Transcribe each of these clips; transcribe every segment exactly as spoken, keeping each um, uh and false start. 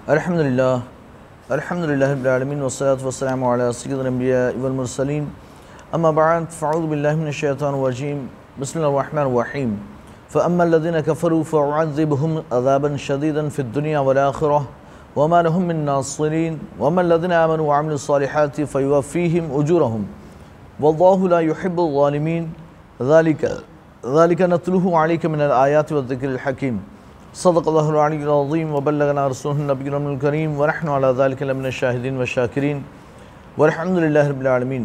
الحمدللہ الحمدللہ رب العالمین والصلاة والسلام علی سید الانبیاء والمرسلین اما بعد فاعوذ باللہ من الشیطان الرجیم بسم اللہ الرحمن الرحیم فاما الذین کفروا فاعذبهم عذابا شدیدا فی الدنیا والآخرہ وما لهم من ناصرین واما الذین آمنوا وعملوا الصالحات فیوفیہم اجورہم واللہ لا يحب الظالمین ذالک ذالک نتلوہ علیک من الآیات والذکر الحکیم صدق اللہ العلی العظیم وبلغنا رسولہ النبی الکریم ونحن علی ذلک لمن الشاہدین والشاکرین والحمدللہ رب العالمین۔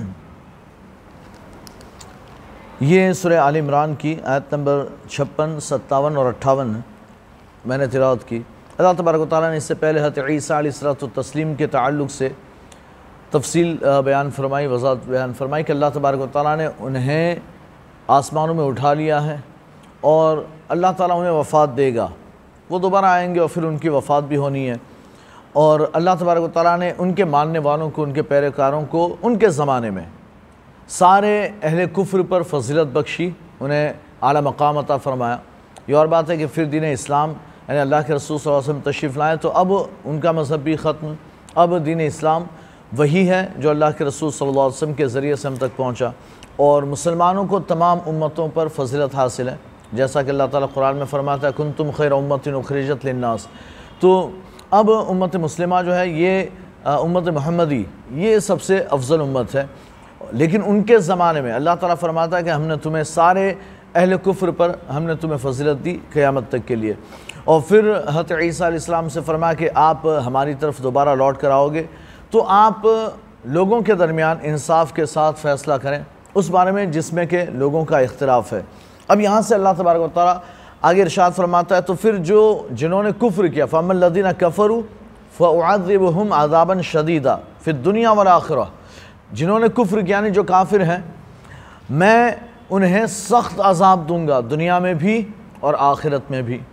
یہ سورہ آل عمران کی آیت نمبر چھپن، ستاون اور اٹھاون میں نے تلاوت کی۔ اللہ تبارک و تعالیٰ نے اس سے پہلے حضرت عیسیٰ علیہ الصلوۃ والتسلیم کے تعلق سے تفصیل بیان فرمائی، وضاحت بیان فرمائی کہ اللہ تبارک و تعالیٰ نے انہیں آسمانوں میں اٹھا لیا ہے اور اللہ تعالیٰ انہیں وفات دے گا، وہ دوبارہ آئیں گے اور پھر ان کی وفات بھی ہونی ہے، اور اللہ تبارک و تعالیٰ نے ان کے ماننے والوں کو، ان کے پیروکاروں کو ان کے زمانے میں سارے اہل کفر پر فضیلت بخشی، انہیں اعلیٰ مقام عطا فرمایا۔ یہ اور بات ہے کہ پھر دین اسلام یعنی اللہ کے رسول صلی اللہ علیہ وسلم تشریف لائے تو اب ان کا مذہب بھی ختم، اب دین اسلام وہی ہے جو اللہ کے رسول صلی اللہ علیہ وسلم کے ذریعے سے ہم تک پہنچا، اور مسلمانوں کو تمام امتوں پر فضیلت حاصل ہے، جیسا کہ اللہ تعالیٰ قرآن میں فرماتا ہے کنتم خیر امت اخرجت للناس۔ تو اب امت مسلمہ جو ہے یہ امت محمدی یہ سب سے افضل امت ہے، لیکن ان کے زمانے میں اللہ تعالیٰ فرماتا ہے کہ ہم نے تمہیں سارے اہل کفر پر ہم نے تمہیں فضیلت دی قیامت تک کے لیے، اور پھر حضرت عیسیٰ علیہ السلام سے فرمایا کہ آپ ہماری طرف دوبارہ لوٹ کر آؤ گے تو آپ لوگوں کے درمیان انصاف کے ساتھ فیصلہ کریں اس بارے میں جس میں کہ لوگوں کا اختلاف ہے۔ اب یہاں سے اللہ تبارک و تعالیٰ آگے ارشاد فرماتا ہے تو پھر جو جنہوں نے کفر کیا فَأَمَّا الَّذِينَ كَفَرُوا فَأُعَذِّبُهُمْ عَذَابًا شَدِيدًا فِي الدُّنْيَا وَالْآخِرَةِ، جنہوں نے کفر کیا یعنی جو کافر ہیں میں انہیں سخت عذاب دوں گا دنیا میں بھی اور آخرت میں بھی۔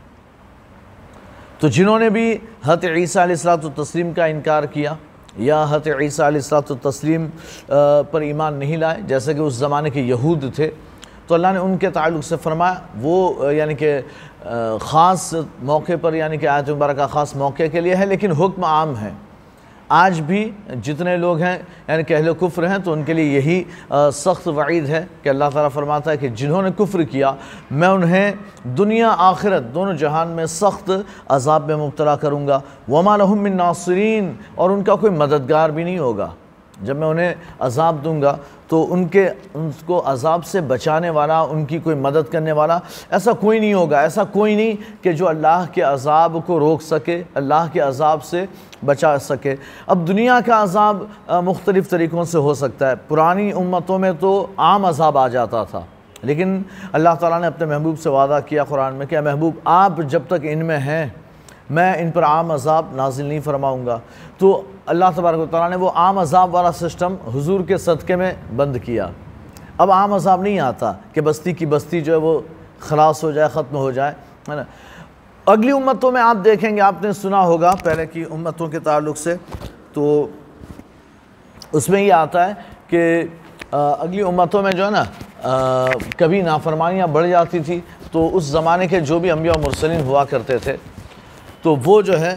تو جنہوں نے بھی حضرت عیسیٰ علیہ الصلوۃ والتسلیم کا انکار کیا یا حضرت عیسیٰ علیہ الصلوۃ والتسلیم پر ایمان نہیں لائے، جیسے کہ اس زمانے کے یہود تھے، تو اللہ نے ان کے تعلق سے فرمایا وہ یعنی کہ خاص موقع پر یعنی کہ آیت مبارکہ خاص موقع کے لیے ہے، لیکن حکم عام ہے۔ آج بھی جتنے لوگ ہیں یعنی کہ اہل کفر ہیں تو ان کے لیے یہی سخت وعید ہے کہ اللہ تعالیٰ فرماتا ہے کہ جنہوں نے کفر کیا میں انہیں دنیا آخرت دونوں جہان میں سخت عذاب میں مبتلا کروں گا، وَمَا لَهُم مِّن نَاصِرِينَ، اور ان کا کوئی مددگار بھی نہیں ہوگا۔ جب میں انہیں عذاب دوں گا تو ان کے ان کو عذاب سے بچانے والا، ان کی کوئی مدد کرنے والا ایسا کوئی نہیں ہوگا، ایسا کوئی نہیں کہ جو اللہ کے عذاب کو روک سکے، اللہ کے عذاب سے بچا سکے۔ اب دنیا کا عذاب مختلف طریقوں سے ہو سکتا ہے، پرانی امتوں میں تو عام عذاب آ جاتا تھا، لیکن اللہ تعالیٰ نے اپنے محبوب سے وعدہ کیا قرآن میں کہ اے محبوب آپ جب تک ان میں ہیں میں ان پر عام عذاب نازل نہیں فرماؤں گا۔ تو اللہ تبارک و تعالیٰ نے وہ عام عذاب والا سسٹم حضور کے صدقے میں بند کیا۔ اب عام عذاب نہیں آتا کہ بستی کی بستی جو ہے وہ خلاص ہو جائے، ختم ہو جائے، ہے نا۔ اگلی امتوں میں آپ دیکھیں گے، آپ نے سنا ہوگا پہلے کی امتوں کے تعلق سے، تو اس میں یہ آتا ہے کہ اگلی امتوں میں جو ہے نا کبھی نافرمانیاں بڑھ جاتی تھی، تو اس زمانے کے جو بھی انبیاء و مرسلین ہوا کرتے تھے تو وہ جو ہے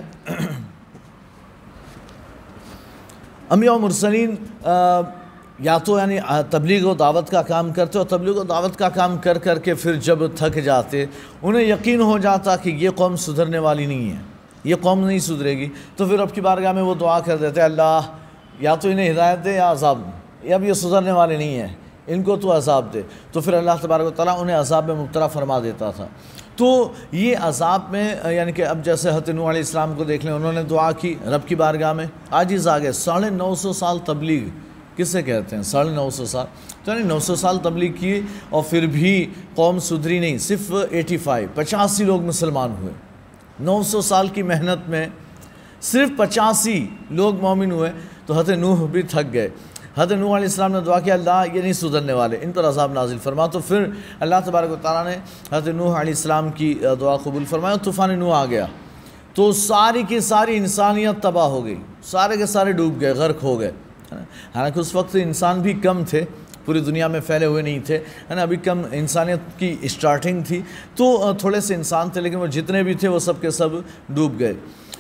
انبیاء و مرسلین یا تو یعنی تبلیغ و دعوت کا کام کرتے، اور تبلیغ و دعوت کا کام کر کر کے پھر جب تھک جاتے، انہیں یقین ہو جاتا کہ یہ قوم سدھرنے والی نہیں ہے، یہ قوم نہیں سدھرے گی، تو پھر رب کی بارگاہ میں وہ دعا کر دیتے اللہ یا تو انہیں ہدایت دے یا عذاب، اب یہ سدھرنے والے نہیں ہیں ان کو تو عذاب دے، تو پھر اللہ تبارک و تعالیٰ انہیں عذاب میں مبتلا فرما دیتا تھا۔ تو یہ عذاب میں یعنی کہ اب جیسے حضرت نوح علیہ السلام کو دیکھ لیں، انہوں نے دعا کی رب کی بارگاہ میں، عاجز آ گئے، ساڑھے نو سو سال تبلیغ کسے کہتے ہیں، ساڑھے نو سو سال، تو یعنی نو سو سال تبلیغ کی اور پھر بھی قوم سدھری نہیں، صرف ایٹی فائیو پچاسی لوگ مسلمان ہوئے، نو سو سال کی محنت میں صرف پچاسی لوگ مومن ہوئے، تو حضرت نوح بھی تھک گئے۔ حضرت نوح علیہ السلام نے دعا کیا اللہ یہ نہیں سدھرنے والے، ان پر عذاب نازل فرما، تو پھر اللہ تبارک و تعالیٰ نے حضرت نوح علیہ السلام کی دعا قبول فرمایا، طوفان نوح آ گیا، تو ساری کی ساری انسانیت تباہ ہو گئی، سارے کے سارے ڈوب گئے، غرق ہو گئے۔ حالانکہ اس وقت انسان بھی کم تھے، پوری دنیا میں پھیلے ہوئے نہیں تھے، ہے نا، ابھی کم انسانیت کی اسٹارٹنگ تھی، تو تھوڑے سے انسان تھے، لیکن وہ جتنے بھی تھے وہ سب کے سب ڈوب گئے۔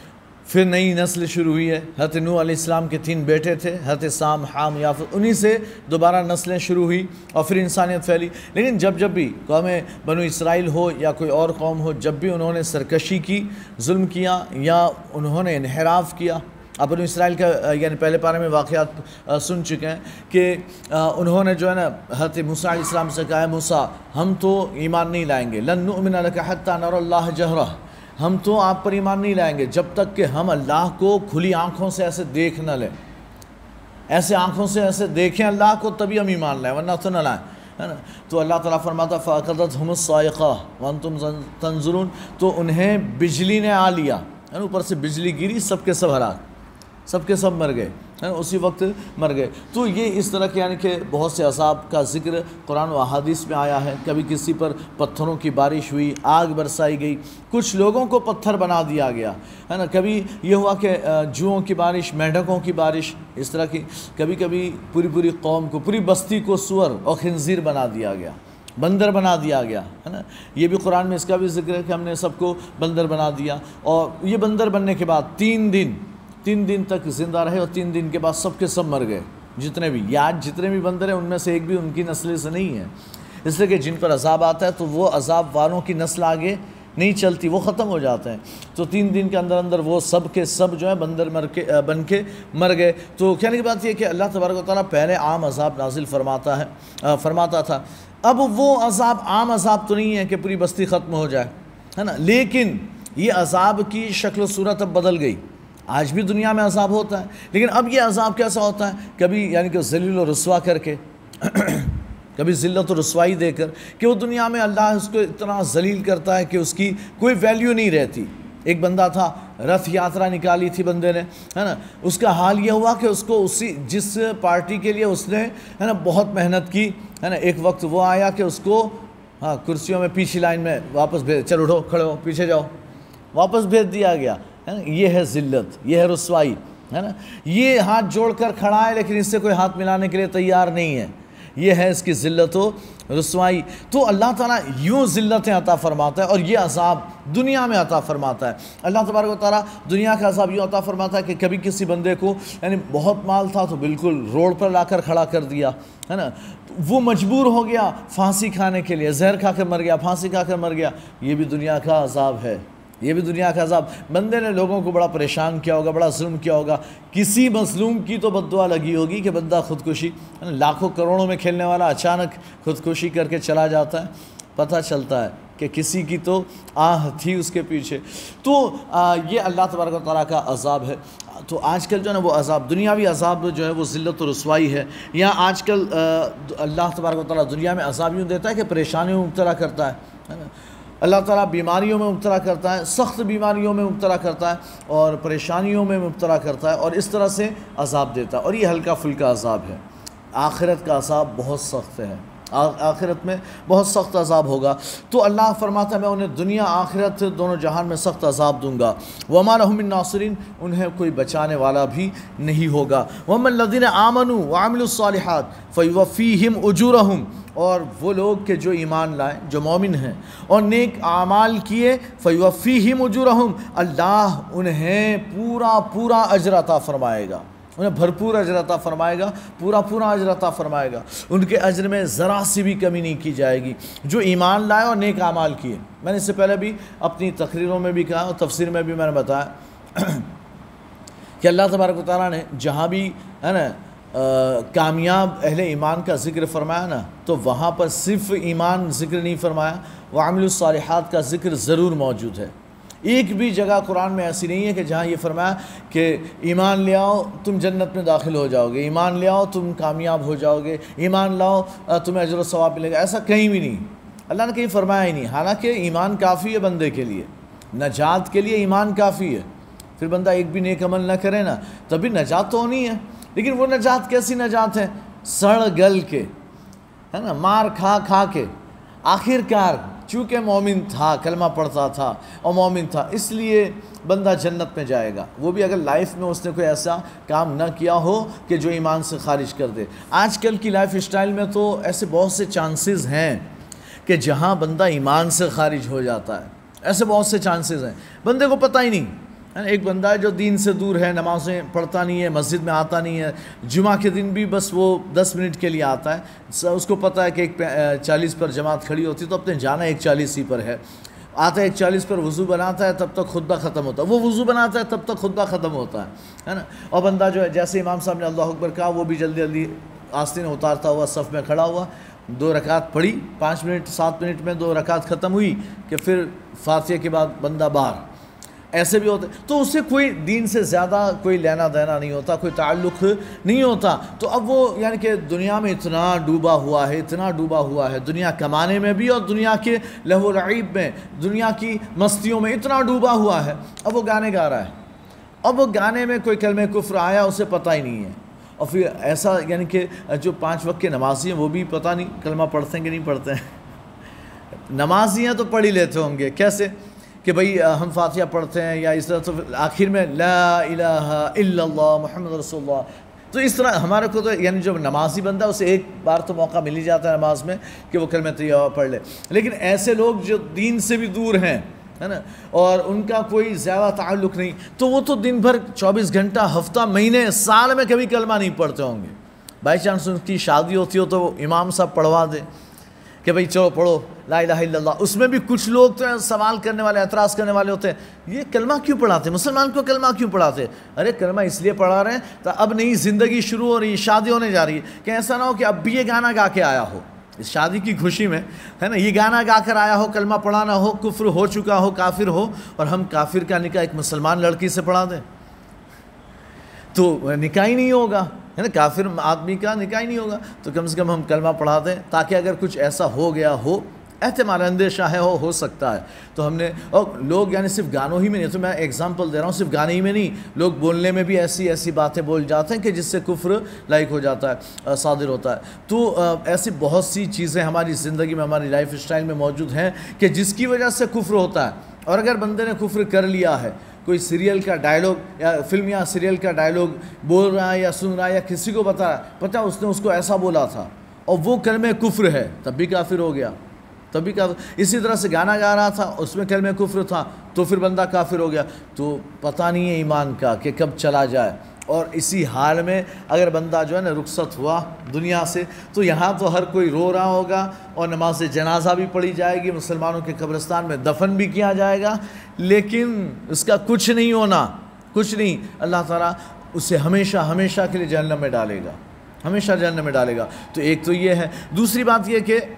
پھر نئی نسل شروع ہوئی ہے. حضرت نوح علیہ السلام کے تین بیٹے تھے، حضرت سام، حام، یافت، انہی سے دوبارہ نسلیں شروع ہوئی اور پھر انسانیت پھیلی. لیکن جب جب بھی قوم بنو اسرائیل ہو یا کوئی اور قوم ہو، جب بھی انہوں نے سرکشی کی، ظلم کیا یا انہوں نے انحراف کیا، اب بنو اسرائیل کا یعنی پہلے پارے میں واقعات سن چکے ہیں کہ انہوں نے جو ہے نا حضرت موسیٰ علیہ السلام سے کہا ہے موسیٰ ہم تو ایمان نہیں لائیں گے، لن نؤمن لک حتی نری اللہ جہرہ، ہم تو آپ پر ایمان نہیں لائیں گے جب تک کہ ہم اللہ کو کھلی آنکھوں سے ایسے دیکھ نہ لیں، ایسے آنکھوں سے ایسے دیکھیں اللہ کو تبھی ہم ایمان لائیں ورنہ تو نہ لائیں، ہے نا. تو اللہ تعالیٰ فرماتا فَأَخَذَتْهُمُ الصَّاعِقَةُ وَأَنْتُمْ تَنظُرُونَ، تو انہیں بجلی نے آ لیا، اوپر سے بجلی گری، سب کے سب ہلاک، سب کے سب مر گئے، اسی وقت مر گئے. تو یہ اس طرح کے یعنی کہ بہت سے عذاب کا ذکر قرآن و احادیث میں آیا ہے. کبھی کسی پر پتھروں کی بارش ہوئی، آگ برسائی گئی، کچھ لوگوں کو پتھر بنا دیا گیا، ہے نا. کبھی یہ ہوا کہ جوؤں کی بارش، مینڈکوں کی بارش، اس طرح کی. کبھی کبھی پوری پوری قوم کو، پوری بستی کو سور اور خنزیر بنا دیا گیا، بندر بنا دیا گیا، ہے نا. یہ بھی قرآن میں اس کا بھی ذکر ہے کہ ہم نے سب کو بندر بنا دیا. اور یہ بندر بننے کے بعد تین دن تین دن تک زندہ رہے اور تین دن کے بعد سب کے سب مر گئے جتنے بھی. یا جتنے بھی بندر ہیں ان میں سے ایک بھی ان کی نسل سے نہیں ہے، اس لیے کہ جن پر عذاب آتا ہے تو وہ عذاب والوں کی نسل آگے نہیں چلتی، وہ ختم ہو جاتے ہیں. تو تین دن کے اندر اندر وہ سب کے سب جو ہے بندر مر کے بن کے مر گئے. تو کہنے کی بات یہ کہ اللہ تبارک و تعالیٰ پہلے عام عذاب نازل فرماتا ہے فرماتا تھا. اب وہ عذاب عام عذاب تو نہیں ہے کہ پوری بستی ختم ہو جائے، ہے نا. لیکن یہ عذاب کی شکل و صورت اب بدل گئی. آج بھی دنیا میں عذاب ہوتا ہے، لیکن اب یہ عذاب کیسا ہوتا ہے؟ کبھی یعنی کہ ذلیل و رسوا کر کے کبھی ذلت و رسوائی دے کر کہ وہ دنیا میں اللہ اس کو اتنا ذلیل کرتا ہے کہ اس کی کوئی ویلیو نہیں رہتی. ایک بندہ تھا، رتھ یاترا نکالی تھی بندے نے، ہے نا. اس کا حال یہ ہوا کہ اس کو اسی جس پارٹی کے لیے اس نے ہے نا بہت محنت کی، ہے نا، ایک وقت وہ آیا کہ اس کو ہاں کرسیوں میں پیچھے لائن میں واپس بھیج، چلو اٹھو کھڑے ہو پیچھے جاؤ، واپس بھیج دیا گیا. یہ ہے ذلت، یہ ہے رسوائی، ہے نا. یہ ہاتھ جوڑ کر کھڑا ہے لیکن اس سے کوئی ہاتھ ملانے کے لیے تیار نہیں ہے. یہ ہے اس کی ذلت و رسوائی. تو اللہ تعالیٰ یوں ذلتیں عطا فرماتا ہے اور یہ عذاب دنیا میں عطا فرماتا ہے. اللہ تبارک و تعالیٰ دنیا کا عذاب یوں عطا فرماتا ہے کہ کبھی کسی بندے کو یعنی بہت مال تھا تو بالکل روڈ پر لا کر کھڑا کر دیا، ہے نا. وہ مجبور ہو گیا پھانسی کھانے کے لیے، زہر کھا کر مر گیا، پھانسی کھا کر مر گیا. یہ بھی دنیا کا عذاب ہے، یہ بھی دنیا کا عذاب. بندے نے لوگوں کو بڑا پریشان کیا ہوگا، بڑا ظلم کیا ہوگا. کسی مظلوم کی تو بد دعا لگی ہوگی کہ بندہ خودکشی، لاکھوں کروڑوں میں کھیلنے والا اچانک خودکشی کر کے چلا جاتا ہے. پتہ چلتا ہے کہ کسی کی تو آہ تھی اس کے پیچھے. تو یہ اللہ تبارک و تعالیٰ کا عذاب ہے. تو آج کل جو ہے نا وہ عذاب، دنیاوی عذاب جو ہے وہ ذلت و رسوائی ہے. یا آج کل اللہ تبارک و تعالیٰ دنیا میں عذاب یوں دیتا ہے کہ پریشانیوں میں مبتلا کرتا ہے. اللہ تعالیٰ بیماریوں میں مبتلا کرتا ہے، سخت بیماریوں میں مبتلا کرتا ہے اور پریشانیوں میں مبتلا کرتا ہے اور اس طرح سے عذاب دیتا ہے. اور یہ ہلکا پھلکا عذاب ہے. آخرت کا عذاب بہت سخت ہے، آخرت میں بہت سخت عذاب ہوگا. تو اللہ فرماتا ہے میں انہیں دنیا آخرت دونوں جہان میں سخت عذاب دوں گا. وَمَا لَهُم مِّن نَاصِرِينَ، انہیں کوئی بچانے والا بھی نہیں ہوگا. وَأَمَّا الَّذِينَ آمَنُوا وَعَمِلُوا الصَّالِحَاتِ فَيُوَفِّيهِمْ أُجُورَهُمْ، اور وہ لوگ کہ جو ایمان لائیں، جو مومن ہیں اور نیک اعمال کیے، فَيُوَفِّيهِمْ أُجُورَهُمْ، اللہ انہیں پورا پورا اجر عطا فرمائے گا، انہیں بھرپور اجر عطا فرمائے گا، پورا پورا اجر عطا فرمائے گا. ان کے اجر میں ذرا سی بھی کمی نہیں کی جائے گی جو ایمان لائے اور نیک اعمال کیے. میں نے اس سے پہلے بھی اپنی تقریروں میں بھی کہا اور تفسیر میں بھی میں نے بتایا کہ اللہ تبارک و تعالیٰ نے جہاں بھی ہے نا کامیاب اہل ایمان کا ذکر فرمایا نا تو وہاں پر صرف ایمان ذکر نہیں فرمایا، وعملوا الصالحات کا ذکر ضرور موجود ہے. ایک بھی جگہ قرآن میں ایسی نہیں ہے کہ جہاں یہ فرمایا کہ ایمان لے آؤ تم جنت میں داخل ہو جاؤ گے، ایمان لے آؤ تم کامیاب ہو جاؤ گے، ایمان لاؤ تمہیں اجر و ثواب ملے گا. ایسا کہیں بھی نہیں، اللہ نے کہیں فرمایا ہی نہیں. حالانکہ ایمان کافی ہے بندے کے لیے، نجات کے لیے ایمان کافی ہے. پھر بندہ ایک بھی نیک عمل نہ کرے نا تبھی نجات تو ہونی ہے. لیکن وہ نجات کیسی نجات ہے؟ سڑ گل کے، ہے نا، مار کھا کھا کے. آخر کار چونکہ مومن تھا، کلمہ پڑھتا تھا اور مومن تھا، اس لیے بندہ جنت میں جائے گا. وہ بھی اگر لائف میں اس نے کوئی ایسا کام نہ کیا ہو کہ جو ایمان سے خارج کر دے. آج کل کی لائف اسٹائل میں تو ایسے بہت سے چانسز ہیں کہ جہاں بندہ ایمان سے خارج ہو جاتا ہے. ایسے بہت سے چانسز ہیں، بندے کو پتہ ہی نہیں، ایک بندہ ہے جو دین سے دور ہے، نمازیں پڑھتا نہیں ہے، مسجد میں آتا نہیں ہے، جمعہ کے دن بھی بس وہ دس منٹ کے لیے آتا ہے، اس کو پتہ ہے کہ ایک چالیس پر جماعت کھڑی ہوتی ہے تو اپنے جانا ایک چالیس ہی پر ہے، آتا ہے ایک چالیس پر وضو بناتا ہے تب تک خطبہ ختم ہوتا ہے، وہ وضو بناتا ہے تب تک خطبہ ختم ہوتا ہے ہے نا. اور بندہ جو ہے جیسے امام صاحب نے اللہ اکبر کہا وہ بھی جلدی جلدی آستین اتارتا ہوا صف میں کھڑا ہوا، دو رکعت پڑھی، پانچ منٹ سات منٹ میں دو رکعت ختم ہوئی کہ پھر فاتحہ کے بعد بندہ باہر. ایسے بھی ہوتے تو اس سے کوئی دین سے زیادہ کوئی لینا دینا نہیں ہوتا، کوئی تعلق نہیں ہوتا. تو اب وہ یعنی کہ دنیا میں اتنا ڈوبا ہوا ہے، اتنا ڈوبا ہوا ہے، دنیا کمانے میں بھی اور دنیا کے لہو و لعب میں، دنیا کی مستیوں میں اتنا ڈوبا ہوا ہے. اب وہ گانے گا رہا ہے، اب وہ گانے میں کوئی کلمہ کفر آیا اسے پتہ ہی نہیں ہے. اور پھر ایسا یعنی کہ جو پانچ وقت کے نمازی ہیں وہ بھی پتہ نہیں کلمہ پڑھتے ہیں کہ نہیں پڑھتے ہیں. نمازی ہیں تو پڑھ ہی لیتے ہوں گے، کیسے کہ بھئی ہم فاتحہ پڑھتے ہیں یا اس طرح، تو آخر میں لا الہ الا اللہ محمد رسول اللہ. تو اس طرح ہمارے کو تو یعنی جو نمازی بندہ اسے ایک بار تو موقع مل ہی جاتا ہے نماز میں کہ وہ کلمہ طیبہ پڑھ لے. لیکن ایسے لوگ جو دین سے بھی دور ہیں ہے نا، اور ان کا کوئی زیادہ تعلق نہیں، تو وہ تو دن بھر چوبیس گھنٹہ ہفتہ مہینے سال میں کبھی کلمہ نہیں پڑھتے ہوں گے. بائی چانس ان کی شادی ہوتی ہو تو وہ امام صاحب پڑھوا دے کہ بھئی چلو پڑھو لا الہ الا اللہ. اس میں بھی کچھ لوگ تو سوال کرنے والے، اعتراض کرنے والے ہوتے ہیں، یہ کلمہ کیوں پڑھاتے ہیں، مسلمان کو کلمہ کیوں پڑھاتے ہیں؟ ارے کلمہ اس لیے پڑھا رہے ہیں تو اب نئی زندگی شروع ہو رہی ہے، شادی ہونے جا رہی ہے، کہ ایسا نہ ہو کہ اب بھی یہ گانا گا کے آیا ہو اس شادی کی خوشی میں ہے نا، یہ گانا گا کر آیا ہو، کلمہ پڑھانا ہو، کفر ہو چکا ہو، کافر ہو، اور ہم کافر کا نکاح ایک مسلمان لڑکی سے پڑھا دیں تو نکاح ہی نہیں ہوگا ہے نا، کافر آدمی کا نکاح ہی نہیں ہوگا. تو کم سے کم ہم کلمہ پڑھا دیں تاکہ اگر کچھ ایسا ہو گیا ہو، احتمال اندیشہ ہے ہو ہو سکتا ہے. تو ہم نے، اور لوگ یعنی صرف گانوں ہی میں نہیں، تو میں ایگزامپل دے رہا ہوں، صرف گانے ہی میں نہیں، لوگ بولنے میں بھی ایسی ایسی باتیں بول جاتے ہیں کہ جس سے کفر لائق ہو جاتا ہے، صادر ہوتا ہے. تو ایسی بہت سی چیزیں ہماری زندگی میں، ہماری لائف اسٹائل میں موجود ہیں کہ جس کی وجہ سے کفر ہوتا ہے. اور اگر بندے نے کفر کر لیا ہے، کوئی سیریل کا ڈائلاگ یا فلم یا سیریل کا ڈائلاگ بول رہا ہے یا سن رہا ہے یا کسی کو بتا رہا ہے، پتہ اس نے اس کو ایسا بولا تھا اور وہ کلمہ کفر ہے، تب بھی کافر ہو گیا، تب بھی کافر. اسی طرح سے گانا گا رہا تھا، اس میں کلمہ کفر تھا تو پھر بندہ کافر ہو گیا. تو پتہ نہیں ہے ایمان کا کہ کب چلا جائے. اور اسی حال میں اگر بندہ جو ہے نا رخصت ہوا دنیا سے، تو یہاں تو ہر کوئی رو رہا ہوگا اور نماز جنازہ بھی پڑھی جائے گی، مسلمانوں کے قبرستان میں دفن بھی کیا جائے گا، لیکن اس کا کچھ نہیں ہونا، کچھ نہیں. اللہ تعالیٰ اسے ہمیشہ ہمیشہ کے لیے جہنم میں ڈالے گا، ہمیشہ جہنم میں ڈالے گا. تو ایک تو یہ ہے. دوسری بات یہ کہ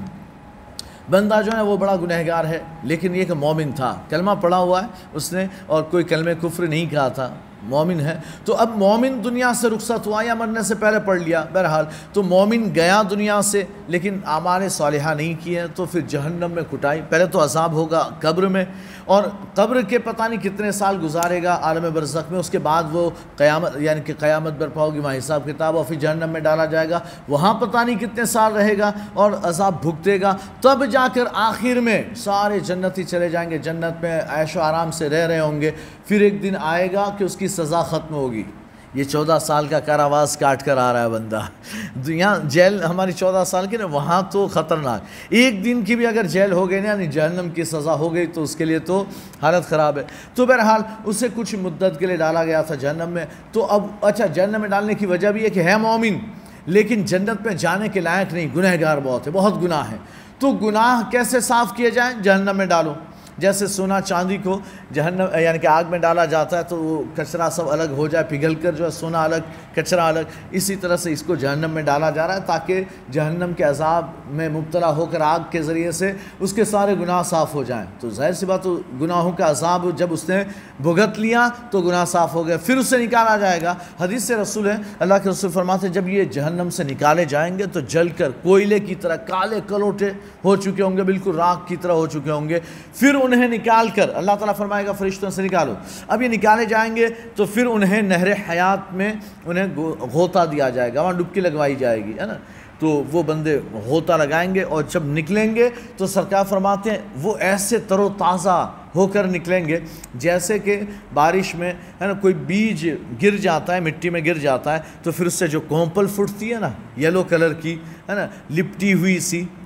بندہ جو ہے وہ بڑا گنہگار ہے، لیکن یہ کہ مومن تھا، کلمہ پڑھا ہوا ہے اس نے اور کوئی کلمہ کفر نہیں کہا تھا، مومن ہے. تو اب مومن دنیا سے رخصت ہوا یا مرنے سے پہلے پڑھ لیا، بہرحال تو مومن گیا دنیا سے لیکن اعمال صالحہ نہیں کیے، تو پھر جہنم میں کٹائی. پہلے تو عذاب ہوگا قبر میں، اور قبر کے پتہ نہیں کتنے سال گزارے گا عالم برزخ میں، اس کے بعد وہ قیامت یعنی کہ قیامت برپا ہوگی، وہاں حساب کتاب، اور پھر جہنم میں ڈالا جائے گا، وہاں پتہ نہیں کتنے سال رہے گا اور عذاب بھگتے گا. تب جا کر آخر میں سارے جنتی چلے جائیں گے، جنت میں عیش و آرام سے رہ رہے ہوں گے. پھر ایک دن آئے گا کہ اس کی سزا ختم ہوگی. یہ چودہ سال کا کاراواز کاٹ کر آ رہا ہے بندہ، یہاں جیل ہماری چودہ سال کی نا، وہاں تو خطرناک. ایک دن کی بھی اگر جیل ہو گئی نا، یعنی جہنم کی سزا ہو گئی، تو اس کے لیے تو حالت خراب ہے. تو بہرحال اسے کچھ مدت کے لیے ڈالا گیا تھا جہنم میں. تو اب اچھا، جہنم میں ڈالنے کی وجہ بھی ہے کہ ہے مومن لیکن جنت میں جانے کے لائق نہیں، گنہگار بہت ہے، بہت گناہ ہے. تو گناہ کیسے صاف کیے جائیں؟ جہنم میں ڈالو. جیسے سونا چاندی کو جہنم یعنی کہ آگ میں ڈالا جاتا ہے تو وہ کچرا سب الگ ہو جائے، پگھل کر جو ہے سونا الگ کچرا الگ، اسی طرح سے اس کو جہنم میں ڈالا جا رہا ہے تاکہ جہنم کے عذاب میں مبتلا ہو کر آگ کے ذریعے سے اس کے سارے گناہ صاف ہو جائیں. تو ظاہر سی بات، تو گناہوں کا عذاب جب اس نے بھگت لیا تو گناہ صاف ہو گئے، پھر اسے نکالا جائے گا. حدیث سے رسول ہے، اللہ کے رسول فرماتے ہیں جب یہ جہنم سے نکالے جائیں گے تو جل کر کوئلے کی طرح کالے کلوٹے ہو چکے ہوں گے، بالکل راکھ کی طرح ہو چکے ہوں گے. پھر انہیں نکال کر اللہ تعالیٰ فرمائے گا فرشتوں سے نکالو. اب یہ نکالے جائیں گے تو پھر انہیں نہر حیات میں انہیں غوطہ دیا جائے گا، وہاں ڈبکی لگوائی جائے گی، ہے نا. تو وہ بندے غوطہ لگائیں گے اور جب نکلیں گے تو سرکار فرماتے ہیں وہ ایسے تر و تازہ ہو کر نکلیں گے جیسے کہ بارش میں ہے نا کوئی بیج گر جاتا ہے، مٹی میں گر جاتا ہے تو پھر اس سے جو کونپل پھوٹتی ہے نا، یلو کلر کی ہے نا، لپٹی ہوئی سی،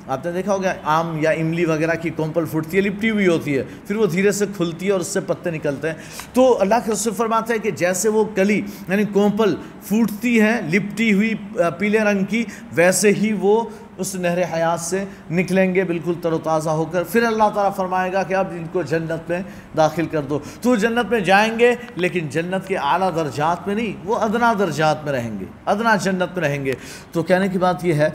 آپ نے دیکھا ہوگا آم یا املی وغیرہ کی کومپل پھوٹتی ہے، لپٹی ہوئی ہوتی ہے، پھر وہ دھیرے سے کھلتی ہے اور اس سے پتے نکلتے ہیں. تو اللہ کے رسول فرماتے ہیں کہ جیسے وہ کلی یعنی کومپل پھوٹتی ہے لپٹی ہوئی پیلے رنگ کی، ویسے ہی وہ اس نہر حیات سے نکلیں گے بالکل تر و تازہ ہو کر. پھر اللہ تعالیٰ فرمائے گا کہ اب ان کو جنت میں داخل کر دو. تو جنت میں جائیں گے لیکن جنت کے اعلیٰ درجات میں نہیں، وہ ادنا درجات میں رہیں گے، ادنا جنت میں رہیں گے. تو کہنے کی بات یہ ہے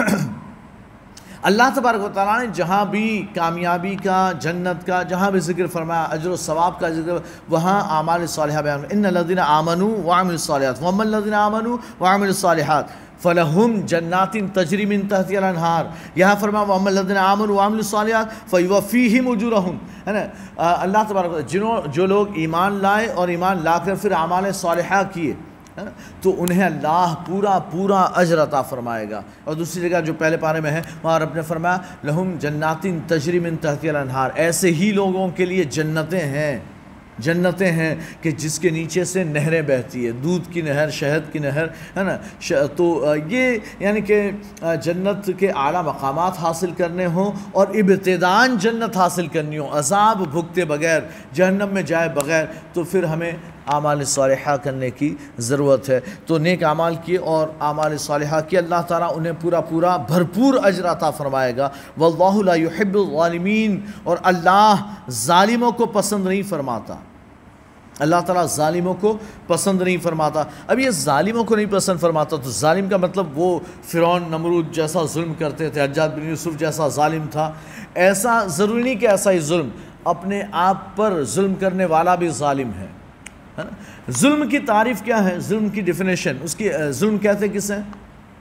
اللہ تبارک و تعالیٰ نے جہاں بھی کامیابی کا، جنت کا جہاں بھی ذکر فرمایا، اجر و ثواب کا ذکر، وہاں اعمال صالحہ بیان. ان الذین آمنوا وعملوا الصالحات واما الذین آمنوا وعملوا الصالحات فلہم جنات تجری من تحتہا الانہار. یہاں فرمایا واما الذین آمنوا وعملوا الصالحات فیوفیہم اجورہم، ہے نا. اللہ تبارک و تعالیٰ جنہوں جو لوگ ایمان لائے اور ایمان لا کر پھر اعمال صالحہ کیے تو انہیں اللہ پورا پورا اجر عطا فرمائے گا. اور دوسری جگہ جو پہلے پارے میں ہے وہاں رب نے فرمایا لہم جنات تجری من تحتہا الانہار، ایسے ہی لوگوں کے لیے جنتیں ہیں، جنتیں ہیں کہ جس کے نیچے سے نہریں بہتی ہے، دودھ کی نہر، شہد کی نہر، ہے نا. تو یہ یعنی کہ جنت کے اعلیٰ مقامات حاصل کرنے ہوں اور ابتداءً جنت حاصل کرنی ہوں، عذاب بھگتے بغیر، جہنم میں جائے بغیر، تو پھر ہمیں اعمال صالحہ کرنے کی ضرورت ہے. تو نیک اعمال کیے اور اعمال صالحہ کیے، اللہ تعالیٰ انہیں پورا پورا بھرپور اجر عطا فرمائے گا. واللہ لا یحب الظالمین، اور اللہ ظالموں کو پسند نہیں فرماتا. اللہ تعالیٰ ظالموں کو پسند نہیں فرماتا. اب یہ ظالموں کو نہیں پسند فرماتا تو ظالم کا مطلب وہ فرعون نمرود جیسا ظلم کرتے تھے، حجاج بن یوسف جیسا ظالم تھا. ایسا ضروری نہیں کہ ایسا ہی ظلم، اپنے آپ پر ظلم کرنے والا بھی ظالم ہے. ظلم کی تعریف کیا ہے؟ ظلم کی ڈیفینیشن، اس کی ظلم کہتے کس ہیں؟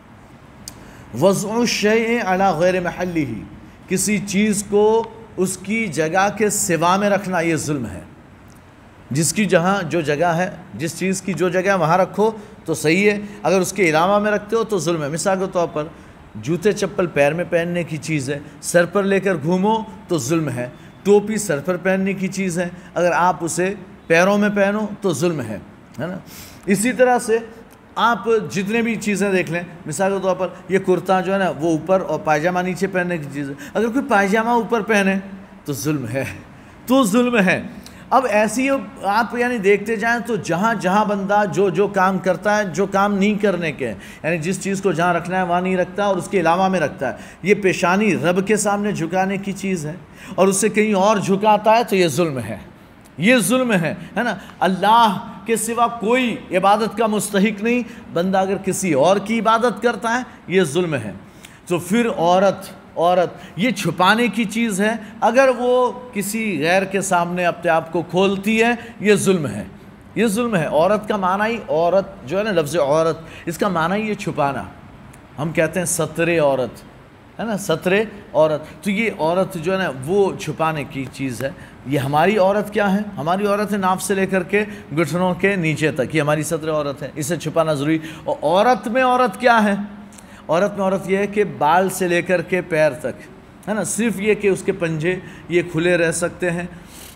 وضع الشیء علی غیر محلہ، کسی چیز کو اس کی جگہ کے سوا میں رکھنا، یہ ظلم ہے. جس کی جہاں جو جگہ ہے، جس چیز کی جو جگہ ہے وہاں رکھو تو صحیح ہے، اگر اس کے علاوہ میں رکھتے ہو تو ظلم ہے. مثال کے طور پر جوتے چپل پیر میں پہننے کی چیز ہے، سر پر لے کر گھومو تو ظلم ہے. ٹوپی سر پر پہننے کی چیز ہے، اگر آپ اسے پیروں میں پہنو تو ظلم ہے، ہے نا. اسی طرح سے آپ جتنے بھی چیزیں دیکھ لیں، مثال کے طور پر یہ کرتا جو ہے نا وہ اوپر اور پائجامہ نیچے پہننے کی چیز ہے، اگر کوئی پائجامہ اوپر پہنے تو ظلم ہے، تو ظلم ہے. اب ایسی آپ یعنی دیکھتے جائیں تو جہاں جہاں بندہ جو جو کام کرتا ہے، جو کام نہیں کرنے کے، یعنی جس چیز کو جہاں رکھنا ہے وہاں نہیں رکھتا اور اس کے علاوہ میں رکھتا ہے. یہ پیشانی رب کے سامنے جھکانے کی چیز ہے اور اس سے کہیں اور جھکاتا ہے تو یہ ظلم ہے، یہ ظلم ہے، ہے نا. اللہ کے سوا کوئی عبادت کا مستحق نہیں، بندہ اگر کسی اور کی عبادت کرتا ہے یہ ظلم ہے. تو پھر عورت عورت یہ چھپانے کی چیز ہے، اگر وہ کسی غیر کے سامنے اپنے آپ کو کھولتی ہے یہ ظلم ہے، یہ ظلم ہے. عورت کا معنی ہی، عورت جو ہے نا لفظ عورت، اس کا معنی ہی یہ چھپانا. ہم کہتے ہیں سترے عورت، ہے نا، سترے عورت. تو یہ عورت جو ہے نا وہ چھپانے کی چیز ہے. یہ ہماری عورت کیا ہے؟ ہماری عورت ہے ناف سے لے کر کے گھٹنوں کے نیچے تک، یہ ہماری ستر عورت ہے، اسے چھپانا ضروری. اور عورت میں عورت کیا ہے؟ عورت میں عورت یہ ہے کہ بال سے لے کر کے پیر تک، ہے نا، صرف یہ کہ اس کے پنجے یہ کھلے رہ سکتے ہیں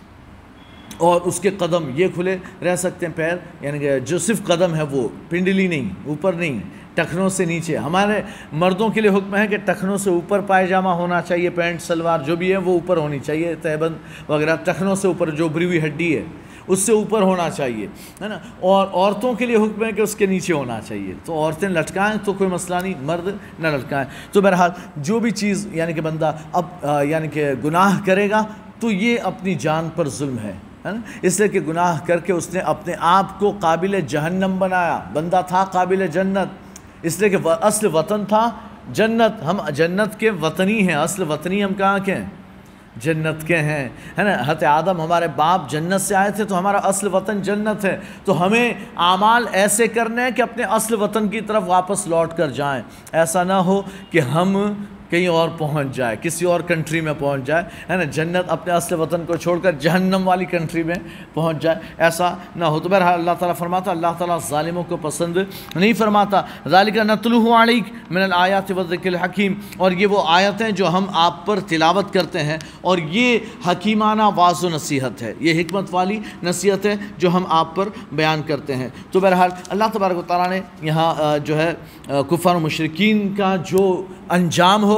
اور اس کے قدم یہ کھلے رہ سکتے ہیں، پیر یعنی کہ جو صرف قدم ہے وہ پنڈلی نہیں، اوپر نہیں، ٹخنوں سے نیچے. ہمارے مردوں کے لیے حکم ہے کہ ٹخنوں سے اوپر پائجامہ ہونا چاہیے، پینٹ سلوار جو بھی ہے وہ اوپر ہونی چاہیے، تہبند وغیرہ ٹخنوں سے اوپر، جو ابری ہوئی ہڈی ہے اس سے اوپر ہونا چاہیے، ہے نا. اور عورتوں کے لیے حکم ہے کہ اس کے نیچے ہونا چاہیے. تو عورتیں لٹکائیں تو کوئی مسئلہ نہیں، مرد نہ لٹکائیں. تو بہرحال جو بھی چیز یعنی کہ بندہ اب یعنی کہ گناہ کرے گا تو یہ اپنی جان پر ظلم ہے، ہے نا. اس لیے کہ گناہ کر کے اس نے اپنے آپ کو قابل جہنم بنایا. بندہ تھا قابل جنت، اس لیے کہ اصل وطن تھا جنت. ہم جنت کے وطنی ہیں، اصل وطنی ہم کہاں کے ہیں؟ جنت کے ہیں، ہے نا. حضرت آدم ہمارے باپ جنت سے آئے تھے تو ہمارا اصل وطن جنت ہے. تو ہمیں اعمال ایسے کرنے ہیں کہ اپنے اصل وطن کی طرف واپس لوٹ کر جائیں. ایسا نہ ہو کہ ہم کہیں اور پہنچ جائے، کسی اور کنٹری میں پہنچ جائے، ہے نا. جنت اپنے اصل وطن کو چھوڑ کر جہنم والی کنٹری میں پہنچ جائے، ایسا نہ ہو. تو بہرحال اللہ تعالیٰ فرماتا، اللہ تعالیٰ ظالموں کو پسند نہیں فرماتا. ذالک نتلوہ علیک من الآیات والذکر الحکیم، اور یہ وہ آیتیں جو ہم آپ پر تلاوت کرتے ہیں اور یہ حکیمانہ واعظ و نصیحت ہے، یہ حکمت والی نصیحت ہے جو ہم آپ پر بیان کرتے ہیں. تو بہرحال اللہ تبارک و تعالیٰ نے یہاں جو ہے کفار و مشرکین کا جو انجام ہوگا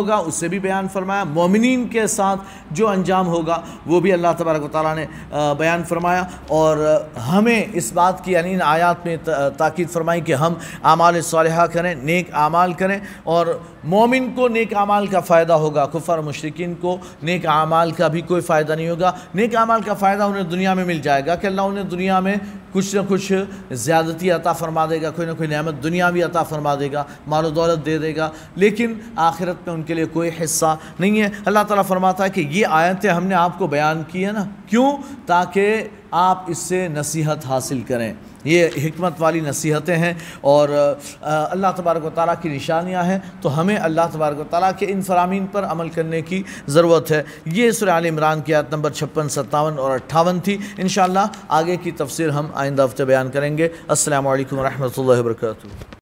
ہوگا اسے بھی بیان فرمایا، مومنین کے ساتھ جو انجام ہوگا وہ بھی اللہ تبارک و تعالیٰ نے بیان فرمایا، اور ہمیں اس بات کی یعنی ان آیات میں تاکید فرمائی کہ ہم اعمال صالحہ کریں، نیک اعمال کریں، اور مومن کو نیک اعمال کا فائدہ ہوگا، کفار مشرکین کو نیک اعمال کا بھی کوئی فائدہ نہیں ہوگا۔ نیک اعمال کا فائدہ انہیں دنیا میں مل جائے گا کہ اللہ انہیں دنیا میں کچھ نہ کچھ زیادتی عطا فرما دے گا، کوئی نہ کوئی نعمت دنیاوی عطا فرما دے گا، مال و دولت دے دے گا، لیکن آخرت میں ان کے لیے کوئی حصہ نہیں ہے۔ اللہ تعالیٰ فرماتا ہے کہ یہ آیتیں ہم نے آپ کو بیان کی ہے نا، کیوں؟ تاکہ آپ اس سے نصیحت حاصل کریں۔ یہ حکمت والی نصیحتیں ہیں اور اللہ تبارک و تعالیٰ کی نشانیاں ہیں، تو ہمیں اللہ تبارک و تعالیٰ کے ان فرامین پر عمل کرنے کی ضرورت ہے۔ یہ سورہ آل عمران کی آیت نمبر چھپن، ستاون اور اٹھاون تھی۔ انشاءاللہ آگے کی تفسیر ہم آئندہ ہفتے بیان کریں گے۔ السلام علیکم ورحمۃ اللہ وبرکاتہ۔